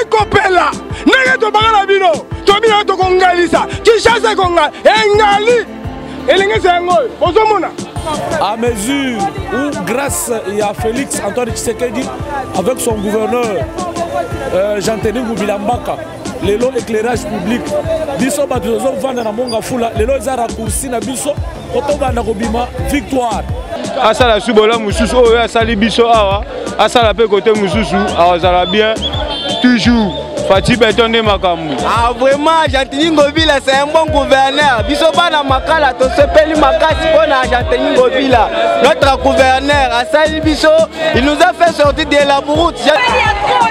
kopela nenge to bangala bino to bino to kongalisa Kinshasa konga engali elenge sengo bozomona à mesure où grâce à Félix Antoine Tshisekedi avec son gouverneur Jean-Denis Ngubila Mbaka lelo éclairage public biso bato zo vanda na monga fula lelo za raccourci na biso koto banda kobima victoire asala subola mususu oyo asali biso awa asala pe côté mususu awazala bien toujours Fati Beton de Makambu. Ah vraiment, Jean-Denis Ngobila c'est un bon gouverneur. Biso bana makala to sepeli makasi pona Jean-Denis Ngobila. Notre gouverneur Asali Biso, il nous a fait sortir de la brousse. Il y a trop.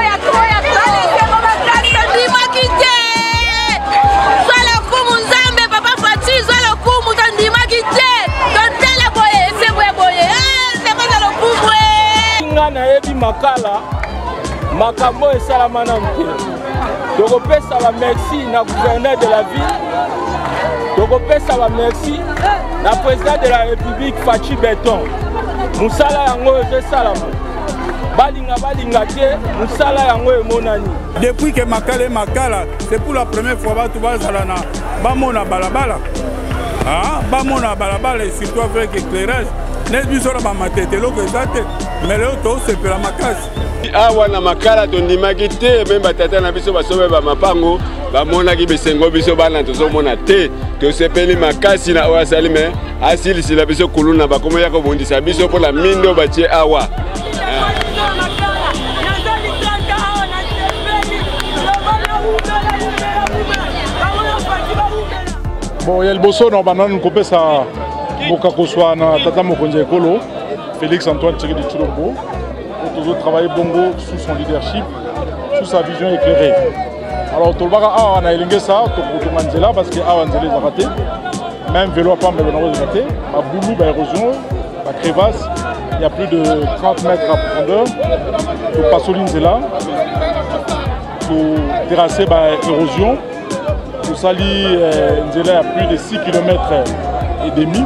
Soit le coup Nzambe papa Fati, soit le coup Mutandima Kité. Tantela boye, c'est boye. C'est quoi le coup? Ngana yebi makala. Makambo et Salamana Togopé ça va merci na gouverneur de la ville. Togopé ça va merci na président de la République Fati Beton. Moussala yango et Salama. Balinga te Moussala yango et Monani. Depuis que Makala, c'est pour la première fois que tu vas à la Bamona Balabala. Ah, Bamona Balabala et surtout avec éclairage. N'est-ce pas ma tête, mais le tout c'est pour la macasse. Awa na makala tondimaki te même batata na biso basobe ba mapango bamonaki bisengo biso bana tozomona te tosepeli makasi na oya sali me asilisila biso kuluna bakomo ya kobondisa biso mpona mindo batie awa. Bon, il y a le bosso dans banane coupé ça boka koswa na tata mokonzi ekolo Félix Antoine Tshisekedi Tshilombo. Toujours travailler Bongo sous son leadership, sous sa vision éclairée. Alors, tout le monde a éliminé ça, parce que a raté. Même vélo à pas mais raté. À boulou, l'érosion, la crevasse, il y a plus de 30 mètres à profondeur. Pour Passoline, c'est là. Pour terrasser l'érosion. Pour Sali, il y a plus de 6 km et demi.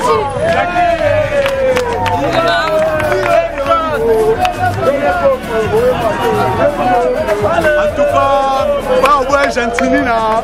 En tout cas, pas au bout Argentine là.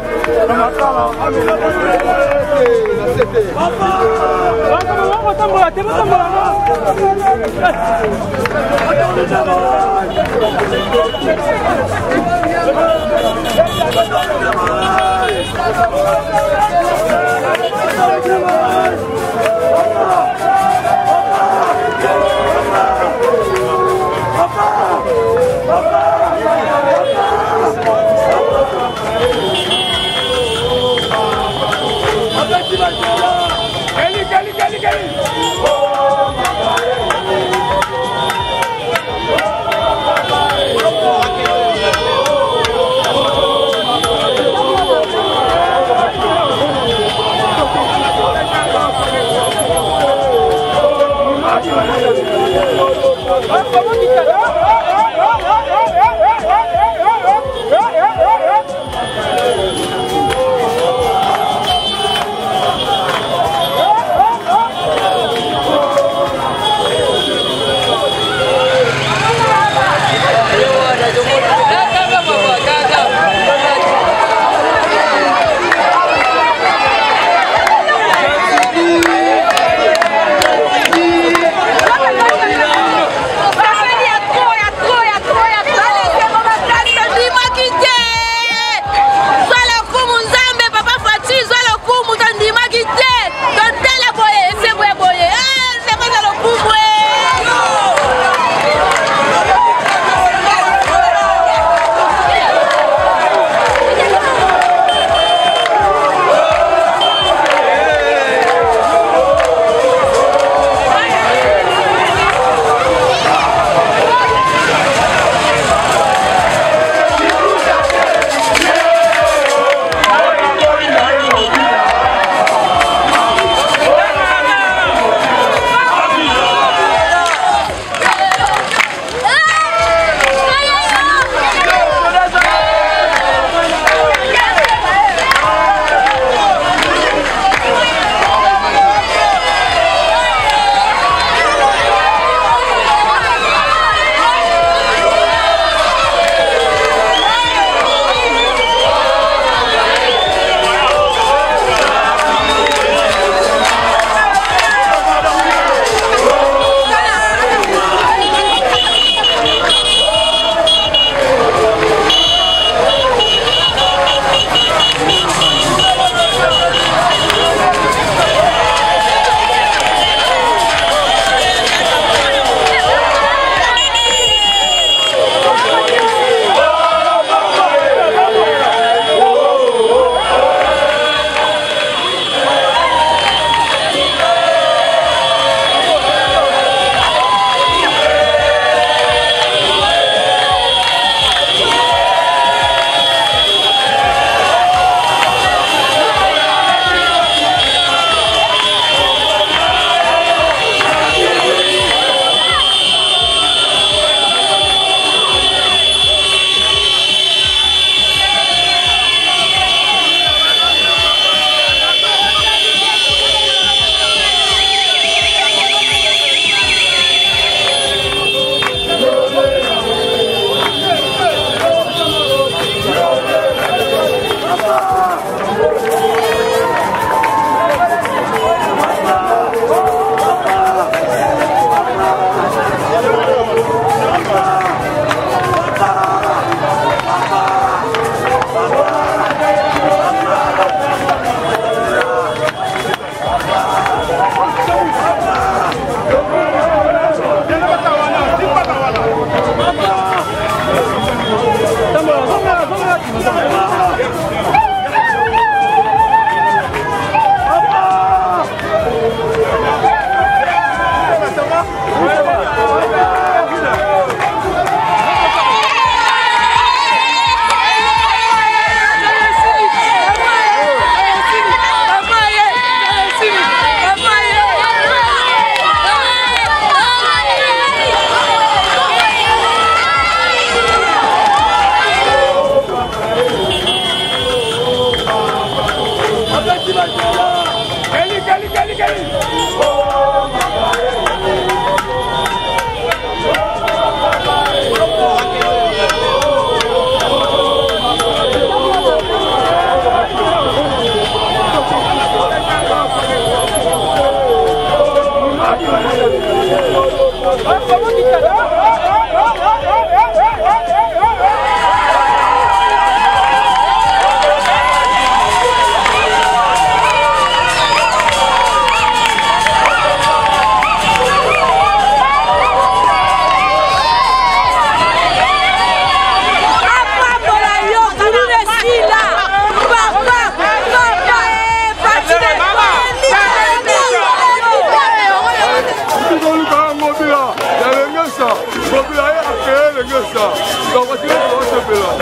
ça. Donc, on va se faire là.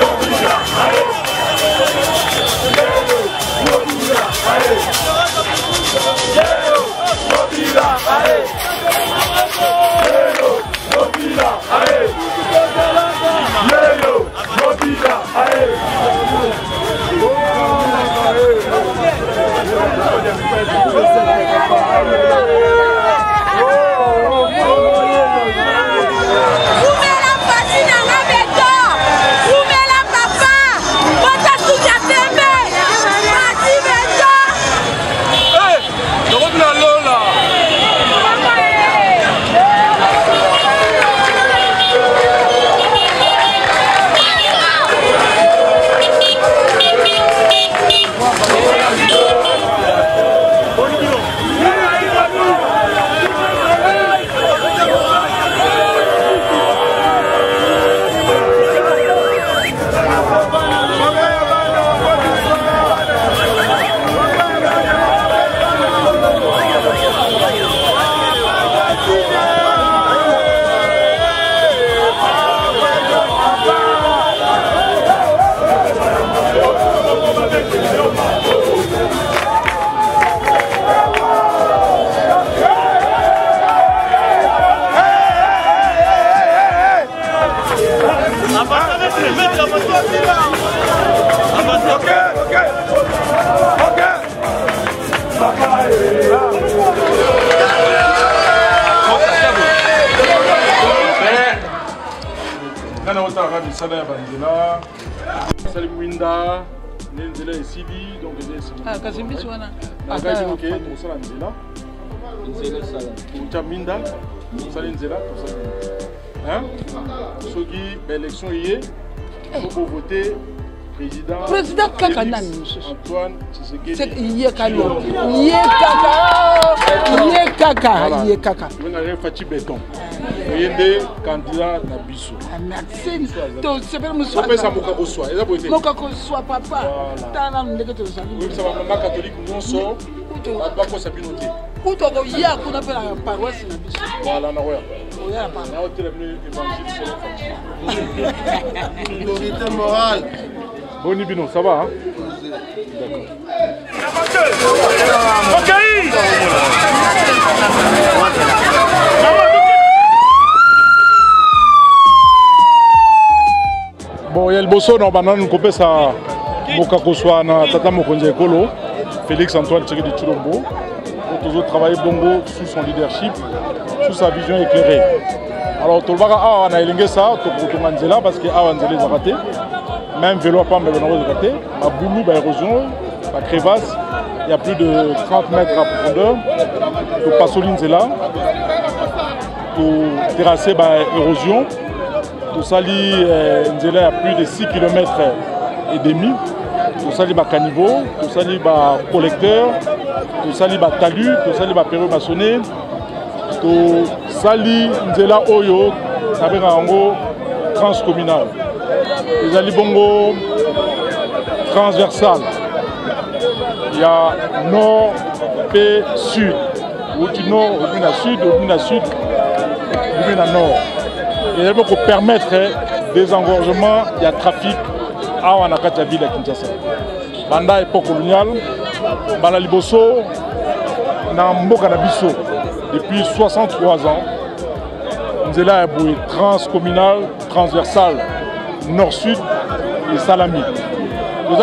L'élection hier, il faut voter président Antoine Tshisekedi. Fati Béton. Candidat Nabiso. Merci. Papa. Catholique non sort. Minorité morale. Boni Bino, ça va hein? Bon, il y a le bosso dans banane, nous coupons ça. Mokakoswa na Tata Mokonzi Ekolo, Félix Antoine Tshisekedi Tshilombo. Nous avons travaillé Bongo sous son leadership, sous sa vision éclairée. Alors, tout le monde a élingué ça, tout le monde là parce que Awanzele les a ratés. Même vélo pas, mais on a raté. Ma boulou, érosion, la crevasse, il y a plus de 30 mètres à profondeur. Tout Passoline là, tout terrassé érosion. Tout ça, il y a plus de 6 km et demi. Tout ça, il y a caniveau, tout ça, il y a collecteur, tout ça, il y a talus, tout ça, il y a période maçonnée. Tout ça, il y a Oyo, avec un transcommunal. Il y a Bongo transversal. Il y a nord, paix, sud. Ou du nord, ou du sud, ou du sud, ou du nord. Et il faut permettre désengorgement, il y a trafic à la ville de Kinshasa. Pendant l'époque coloniale, dans la Liboso, depuis 63 ans, nous avons transcommunal, transversal, nord-sud et salami. Nous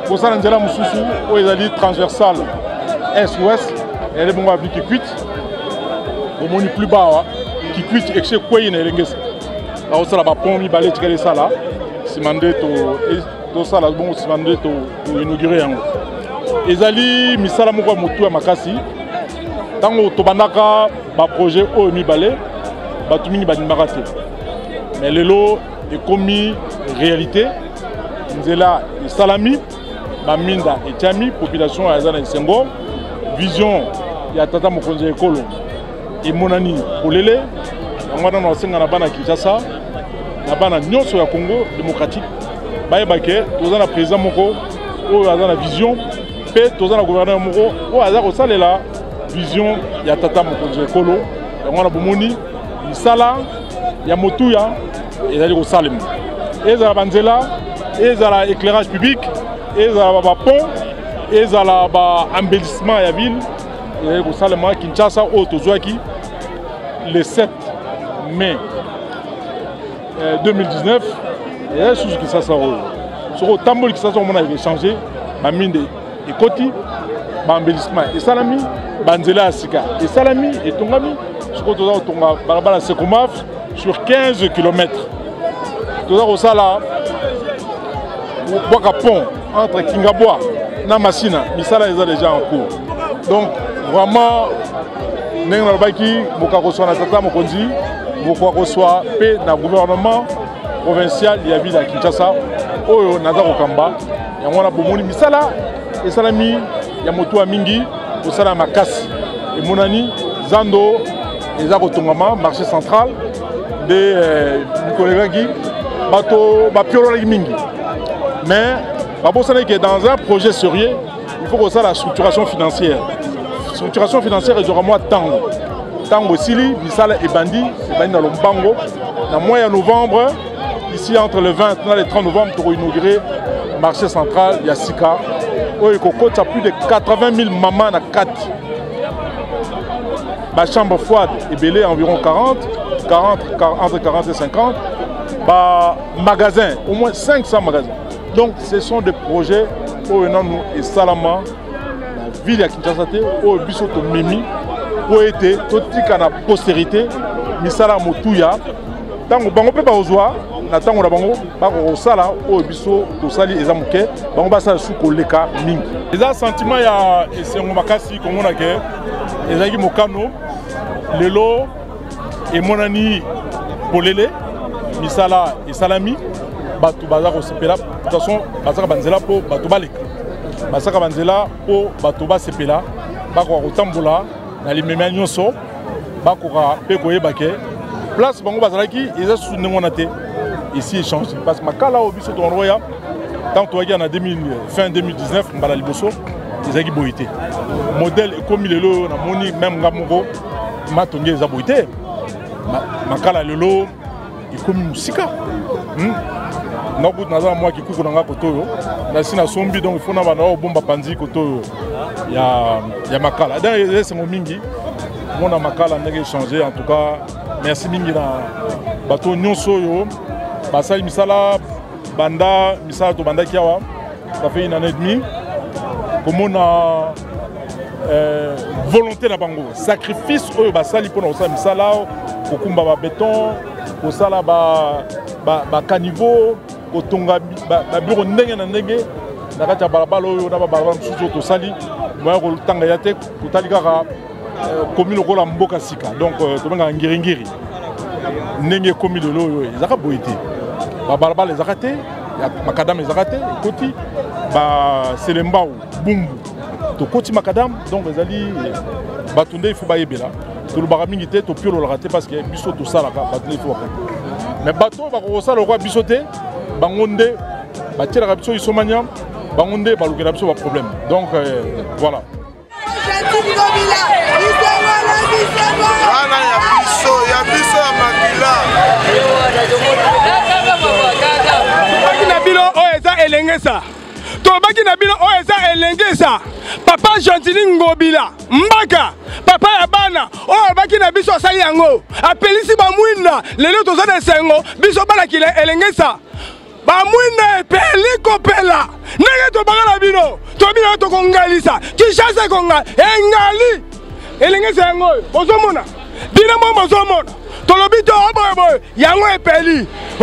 avons transversal, est-ouest, et nous avons qui quitte, au plus bas, qui quitte et chez quoi il y a des là aussi là-bas pont mi balé tiré ça là c'est mandé to ça là bon c'est mandé to inaugurer en ezali misala moko motu ya makasi tango to bandaka ba projet o mi balé batu mingi bandimaka te mais lelo ekomi réalité nzela salami ba minda etiami population ya zana Sengo vision ya Tata Mokonzi Ekolo et monani polele ngwana na senga na bana Kinshasa na bana nyonso ya Congo démocratique baye bake tozana président moko o azana vision pe tozana gouverneur moko o aza ko salela vision ya Tata Mokonzi Ekolo ngwana bomoni misala ya motuya ezali kosalema ezala banzela ezala éclairage public ezala bapont ezala baembellissement ya ville ezali kosalema Kinshasa oyo tozwaki le 7 mai 2019 ezali susu Kinshasa oyo soko otamboli Kinshasa omona echange baminde ekoti baembellissement esalami banzela ya sika esalami etongami soko toza kotonga balabala Secomaf sur 15 km toza kosala bwaka pont entre Kingabwa na Masina misala eza déjà en cours donc vraiment ndenge nalobaki bokakozwa na tata mokonzi bokakozwa mpe na gouvernement provincial ya ville ya Kinshasa oyo naza kokamba yango wana bomoni misala esalami ya motuwa mingi kosala makasi emonani zando eza kotongama marché central nde mikolekaki bato bapiololaki mingi mais babosani ke dans un projet sérieux il faut que ça la structuration financière ezwaka mwa ntango esili misala ebandi na lombango na mois ya novembre ici entre le 20 et le 30 novembre pour inaugurer le marché central ya sika oyo ekokotisa plus de 80 000 mamans na kati chambre froide ebele environ 40 entre 40 et 50 magasins au moins 500 magasins donc ce sont des projets oyo nanu esalama na ville ya Kinshasa te oyo biso tomemi po ete totika na postérité misala motuya ntango bango mpe bakozwa na ntango na bango bakokosala oyo biso tosali eza moke bango basala su koleka mingi eza sentiment ya esengo makasi komona ke ezalaki mokano lelo emonani polele misala esalami bato baza kosepela de toute façon basaka banzela mpo bato baleka basaka banzela mpo bato basepela bakoka kotambola na limemia nyonso bakoka mpe koyeba ke place bango bazalaki eza susu ndenge wana te ici échange parce que makala oyo biso tokoya tant toyaki na fin 2019 mbala liboso ezalaki boye te modèle ekomi lelo namoni même nga moko matongi eza boye te makala lelo ekomi mosika nakuti naza na mwa kikuku na nga koto oyo nasi nasombi donc ifo na bana oyo bomba panzi koto oyo ya makala donc esengo mingi mona makala ndenge échanger en tout cas merci mingi na bato nyonso oyo basali misala banda misala to bandaki awa ça fait une année et demie komona volonté na bango sacrifice oyo basali mpona kosala misala kokumba babéton kosala bakaniveau kotonga babiro ndenge na ndenge na kati ya balabala oyo na babalabala mosusu oyo tosali moya kotanga ya te kotali kaka komi lokola mboka sika donc tobengaka ngiringiri ndenge ekomi lelo oyo ezaka boye te babalabala ezaka te makadam ezaka te ekoti baselembau bumbu tokoti makadam donc ezali bato nde ifo bayebela tolobaka mingi te topiololaka te parce que biso tosalaka bato nde ifo bakaka mais bato bakokosala lokwa biso te bango nde batielaka biso isomania bango nde balukela biso baproblème donc voilà ya biso ya makila tobaki na bino oyo eza elengesa tobaki na bino oyo eza elengesa papa Gentili Ngobila Mbaka papa ya bana oyo abaki na biso asali yango apelisi bamwinda lelo toza na esengo biso balakila elengesa bamwinda epeli kopela ndenge tobaka na bino tobina tokongalisa Kinshasa ekonga engali elengesa yango oyo bozomona bina mo bozomona tolobi to oboyeboye yango epeli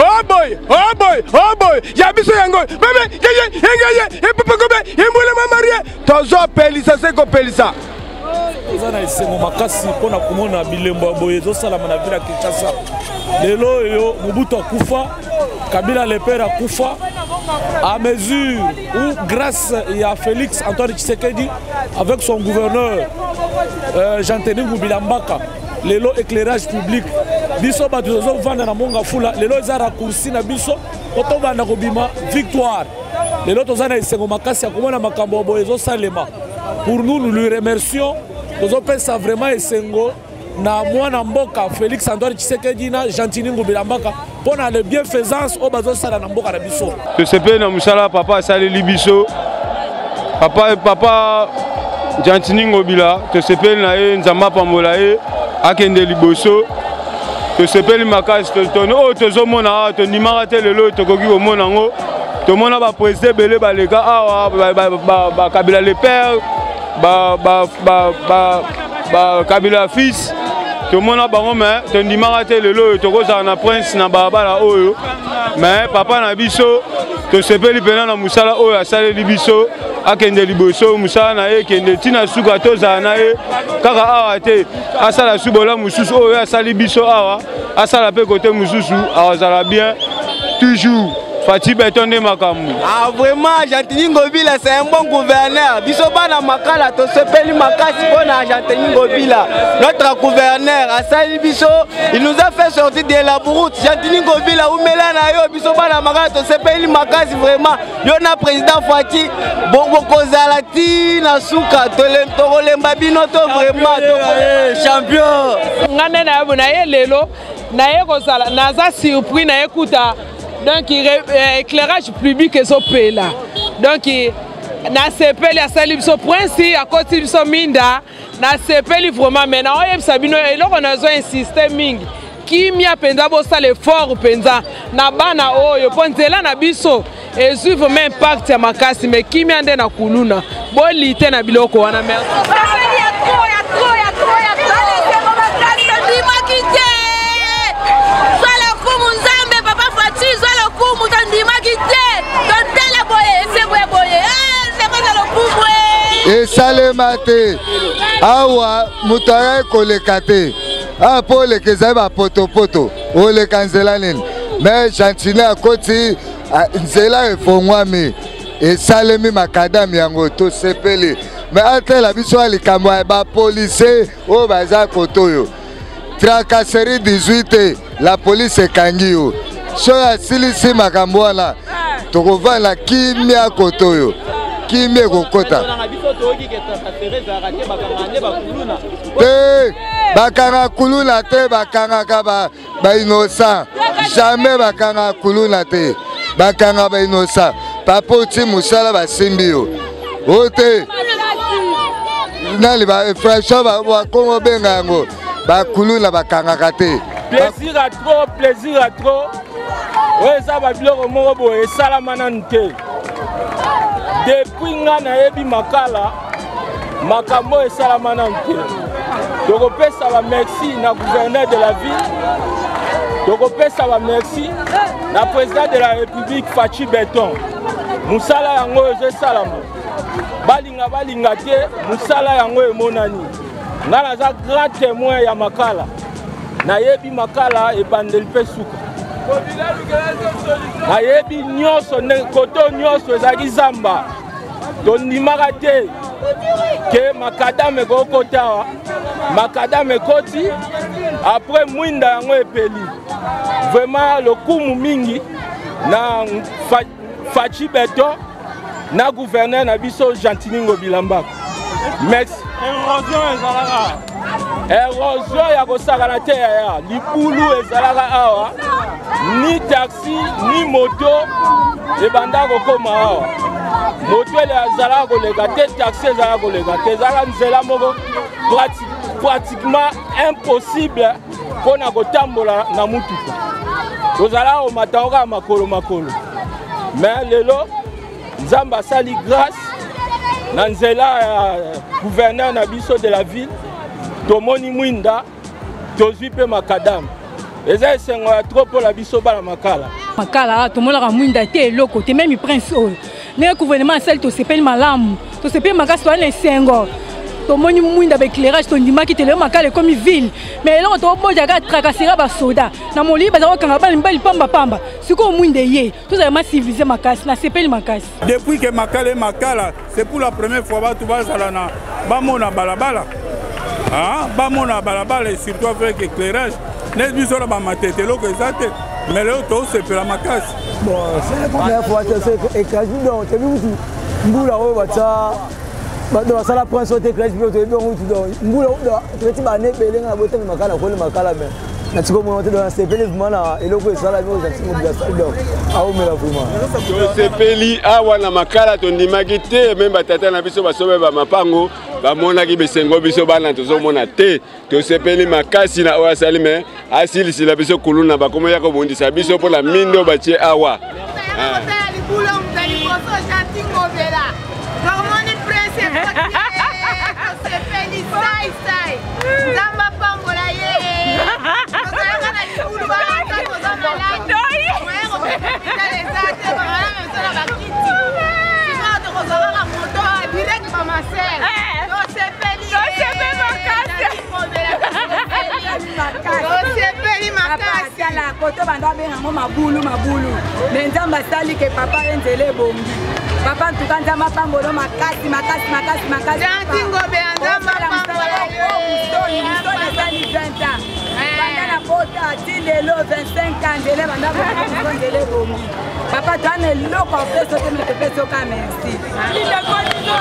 oboy ya biso yango bebe yeye epepekobe embulema marie tozopelisa se kopelisa oza na esengo makasi mpona komona bilembo ya boye ezosalama na ville ya Kinshasa lelo oyo Mobutu akufa Kabila le père akufa à mesure où grâce à Félix Antoine Tshisekedi avec son gouverneur Jean-Denis Ngobila Mbaka lelo éclairage public biso bato tozovanda na monga fula lelo eza raccourci na biso otobanda kobima victoire lelo toza na esengo makasi ya komona makambo boye ezosalema pour nous lui remercions tozopesa vraiment esengo na mwana mboka Félix Antoine Tshisekedi na Jean-Denis Ngobila Mbaka pour la bienfaisance au bazo sala na mboka na biso. Tosepeli na musala papa asaleli biso. Papa Jantini Ngobila, tosepeli na ye nzamba pambola ye akende liboso. Tosepeli makasi tono tozomona tondimaka te lelo tokoki komona ngo. Tomona ba président belé baleka awa ba Kabila le père ba Kabila fils. Tomona bango mais tondimaka te lelo tokozala na prince na balabala oyo. Mais papa na biso tosepeli pena na musala oyo asaleli biso akende liboso musala na ye kende tina suka tozala na ye kaka awa te asala subola mususu oyo asali biso awa asala pe côté mususu azala bien toujours Fati Beton de Makamou. Ah vraiment, Jantini Ngobila c'est un bon gouverneur. Biso bana makala to sepeli makasi pona Jantini Ngobila. Notre gouverneur Asali Biso, il nous a fait sortir de la bourroute. Jantini Ngobila ou melana yo biso bana makala to sepeli makasi vraiment. Yo na président Fati bongo kozalati na suka to lemba bino to vraiment champion. Ngane na yabo na ye lelo na ye kozala naza surpris na écouta. Donc, éclairage public est au là. Donc, na sepeli à salir so prince à côté de so minda na sepeli vraiment maintenant on sabino et là on a un système qui mia penda bo ça l'effort penza na bana oyo ponzela na biso et suivre même impact ya makasi mais qui mia ndena kuluna bo lité na biloko wana merci. Et salemate awa mutaya kolekate a pour les kezaba poto poto o le kanzelanine mais Jantini akoti nzela efongwami et salemi makadam yango to sepeli mais atela biso alikambo ba police o baza kotoyo tracasserie 18 la police ekangi yo so ya silisi makambo wana tokovana kimia kotoyo kimia kokota te bakanga kuluna te bakanga kaba ba innocent jamais bakanga kuluna te bakanga ba innocent papa ti musala basimbi yo ote nali ba frère ba kongo bengango ba kuluna bakanga kate. Plaisir à trop ouais ça va bien au morobo et salamanante depuis ngana ebi makala makambo et salamanante donc ça va merci na gouverneur de la ville donc ça va merci na président de la république Fati Beton musala yango je salama balinga te musala yango emonani ngana za grand témoin ya makala na yebi makala e bandeli pe suka na yebi nyonso koto nyonso ezaki zamba tondimaka te ke makadame kokotawa makadame ekoti après mwinda yango epeli vraiment lokumu mingi na Fati Beton na gouverneur na biso Jantini Ngobila Mbako merci. Érosion ya kosakana te ya libulu ezalaka awa ni taxi ni moto ebanda kokoma awa moto ele azalaka koleka te taxi ezalaka koleka te ezalaka nzela moko pratiquement impossible mpona kotambola na mutuka tozalaka komata oka makolo mais lelo nzambe asali grâce na nzela ya gouverneur na biso de la ville tomoni mwinda tozwi pe makadam eza esengo ya trop pour la biso bana makala tomonaka mwinda te eloko te même prince oyo ndenge gouvernement asali tosepeli malamu tosepeli makasi towana esengo tomoni mwinda baéclairage tondimaki te lelo makala ekomi ville mais eloko tobojaka tracasserie basoda na molili baza kokanga bana mibali pambapamba sikoyo mwinda ye tozalama civilize makasi nasepeli makasi depuis que makala c'est pour la première fois bato bazala na bamona balabala bamona balabala et surtout avec éclairage nes biso na bamatete eloko eza te mais lelo tosepela makasi bon c'est la première fois que éclairage donc tebi mutu mbula oyo batia basala prince oyo te éclairage mpe toyebi yango mutu donc mbula toti bane ebelenga na botami makala koli makala mais natiko monte dans sepeli vraiment eloko esala bio Gentil Ngobila donc aomela vraiment tosepeli awa na makala tondimaki te me batata na biso basobe bamapango bamonaki bisengo biso bana tozomona te tosepeli makasi na oyo asali me asilisila biso kuluna bakomo ya kobundisa biso mpona mindo batie awa koto banda benga mabulu mais nzamba sali ke papa enzele bombi papa ntuka nzamba pambolo makasi Gentil Ngobila nzamba pambolo mustoni sali 20 ans banda na kota ti lelo 25 ans ndele banda ndele bombi papa twane loko peso te me peso ka merci